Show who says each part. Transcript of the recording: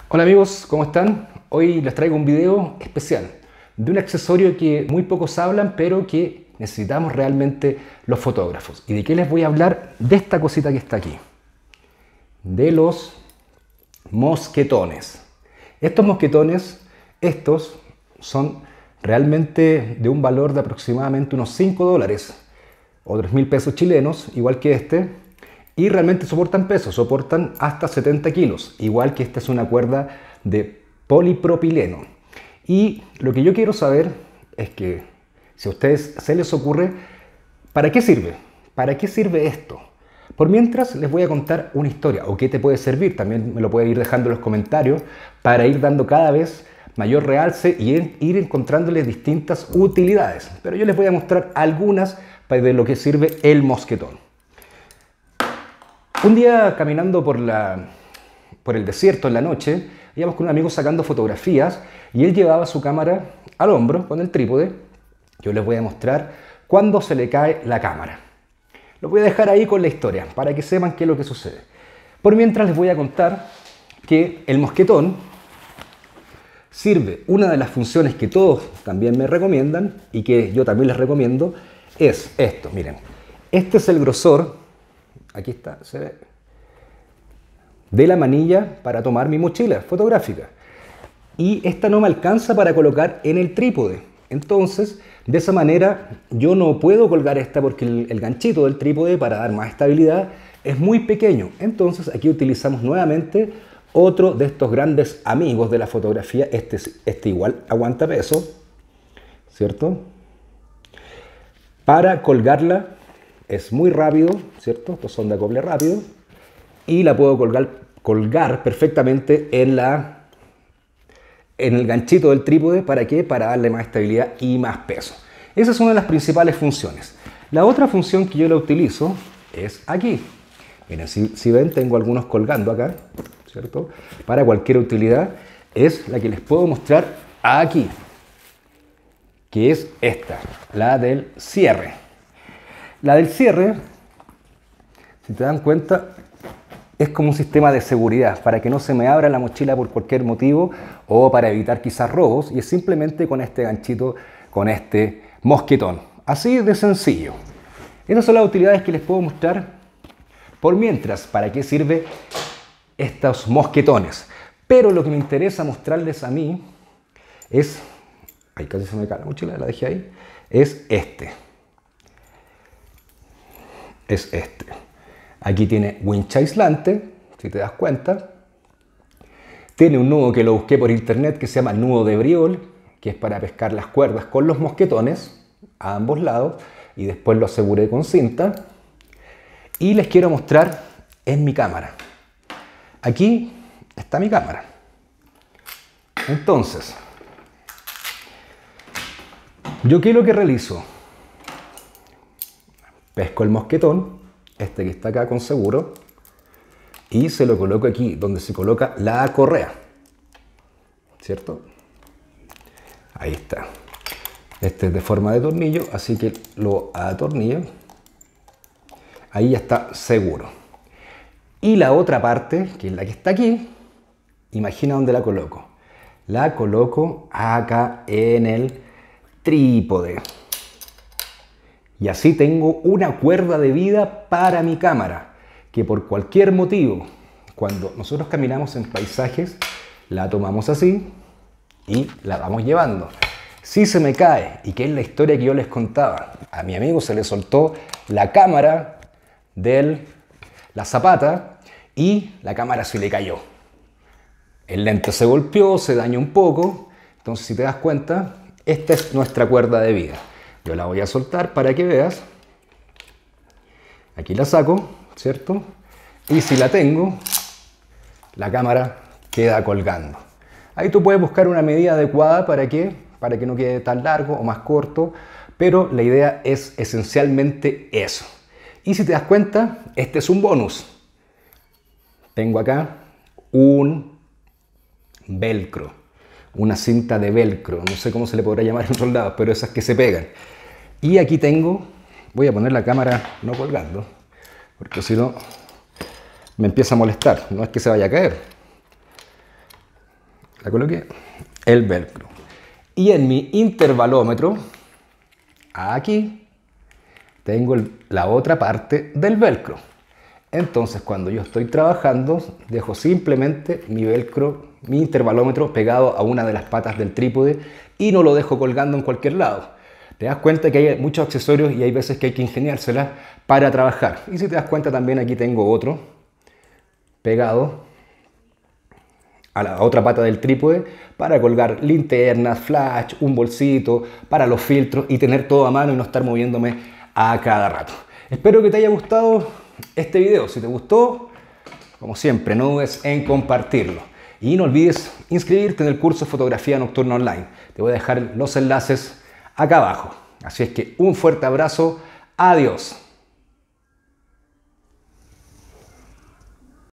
Speaker 1: Hola amigos, ¿cómo están? Hoy les traigo un video especial de un accesorio que muy pocos hablan, pero que necesitamos realmente los fotógrafos. ¿Y de qué les voy a hablar? De esta cosita que está aquí, de los mosquetones. Estos mosquetones, estos son realmente de un valor de aproximadamente unos $5 o 3.000 pesos chilenos, igual que este. Y realmente soportan peso, soportan hasta 70 kilos, igual que esta es una cuerda de polipropileno. Y lo que yo quiero saber es que si a ustedes se les ocurre, ¿para qué sirve? ¿Para qué sirve esto? Por mientras les voy a contar una historia, o qué te puede servir, también me lo pueden ir dejando en los comentarios, para ir dando cada vez mayor realce y ir encontrándoles distintas utilidades. Pero yo les voy a mostrar algunas de lo que sirve el mosquetón. Un día caminando por el desierto en la noche, íbamos con un amigo sacando fotografías y él llevaba su cámara al hombro con el trípode. Yo les voy a mostrar cuando se le cae la cámara. Lo voy a dejar ahí con la historia para que sepan qué es lo que sucede. Por mientras les voy a contar que el mosquetón sirve, una de las funciones que todos también me recomiendan y que yo también les recomiendo es esto. Miren, este es el grosor. Aquí está, se ve, de la manilla para tomar mi mochila fotográfica. Y esta no me alcanza para colocar en el trípode. Entonces, de esa manera, yo no puedo colgar esta porque el ganchito del trípode, para dar más estabilidad, es muy pequeño. Entonces, aquí utilizamos nuevamente otro de estos grandes amigos de la fotografía. Este igual aguanta peso, ¿cierto? Para colgarla. Es muy rápido, ¿cierto? Estos son de acople rápido. Y la puedo colgar perfectamente en el ganchito del trípode. ¿Para qué? Para darle más estabilidad y más peso. Esa es una de las principales funciones. La otra función que yo la utilizo es aquí. Miren, si ven, tengo algunos colgando acá, ¿cierto? Para cualquier utilidad. Es la que les puedo mostrar aquí, que es esta, la del cierre. La del cierre, si te dan cuenta, es como un sistema de seguridad para que no se me abra la mochila por cualquier motivo o para evitar quizás robos, y es simplemente con este ganchito, con este mosquetón. Así de sencillo. Esas son las utilidades que les puedo mostrar. Por mientras, ¿para qué sirve estos mosquetones? Pero lo que me interesa mostrarles a mí es, ahí casi se me cae la mochila, la dejé ahí, es este. Es este. Aquí tiene winch aislante, si te das cuenta. Tiene un nudo que lo busqué por internet que se llama nudo de Briol, que es para pescar las cuerdas con los mosquetones a ambos lados, y después lo aseguré con cinta. Y les quiero mostrar en mi cámara. Aquí está mi cámara. Entonces, ¿yo qué es lo que realizo? Pesco el mosquetón, este que está acá con seguro, y se lo coloco aquí, donde se coloca la correa, ¿cierto? Ahí está. Este es de forma de tornillo, así que lo atornillo. Ahí ya está seguro. Y la otra parte, que es la que está aquí, imagina dónde la coloco. La coloco acá en el trípode. Y así tengo una cuerda de vida para mi cámara, que por cualquier motivo, cuando nosotros caminamos en paisajes, la tomamos así y la vamos llevando. Si se me cae, y que es la historia que yo les contaba, a mi amigo se le soltó la cámara de la zapata y la cámara se le cayó. El lente se golpeó, se dañó un poco. Entonces, si te das cuenta, esta es nuestra cuerda de vida. Yo la voy a soltar para que veas. Aquí la saco, ¿cierto? Y si la tengo, la cámara queda colgando. Ahí tú puedes buscar una medida adecuada para que no quede tan largo o más corto, pero la idea es esencialmente eso. Y si te das cuenta, este es un bonus. Tengo acá un velcro, una cinta de velcro, no sé cómo se le podrá llamar en otros lados, pero esas que se pegan. Y aquí tengo, voy a poner la cámara no colgando, porque si no me empieza a molestar, no es que se vaya a caer. Ya coloqué el velcro. Y en mi intervalómetro, aquí, tengo la otra parte del velcro. Entonces, cuando yo estoy trabajando, dejo simplemente mi velcro, mi intervalómetro pegado a una de las patas del trípode y no lo dejo colgando en cualquier lado. Te das cuenta que hay muchos accesorios y hay veces que hay que ingeniárselas para trabajar. Y si te das cuenta, también aquí tengo otro pegado a la otra pata del trípode para colgar linternas, flash, un bolsito para los filtros y tener todo a mano y no estar moviéndome a cada rato. Espero que te haya gustado este video. Si te gustó, como siempre, no dudes en compartirlo. Y no olvides inscribirte en el curso Fotografía Nocturna Online. Te voy a dejar los enlaces acá abajo. Así es que un fuerte abrazo. Adiós.